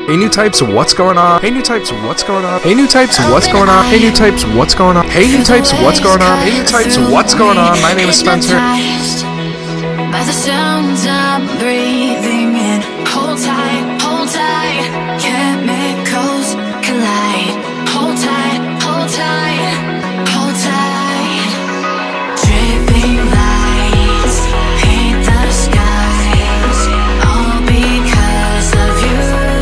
Hey new types, what's going on? Hey new types, what's going on? Hey new types, what's going on? Hey new types, what's going on? Hey new types, what's going on? Hey new types, what's going on? My name is Spencer. By the sounds I'm breathing in. Hold tight, hold tight. Chemicals collide. Hold tight, hold tight, hold tight. Dripping lights paint the skies, all because of you.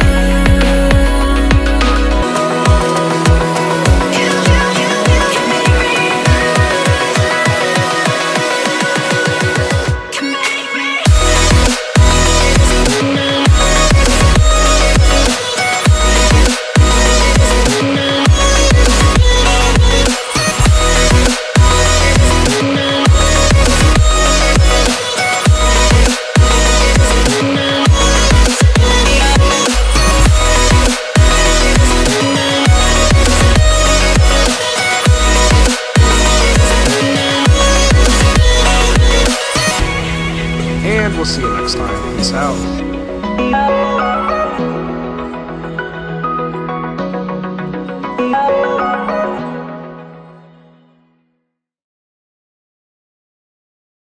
And we'll see you next time. Peace out.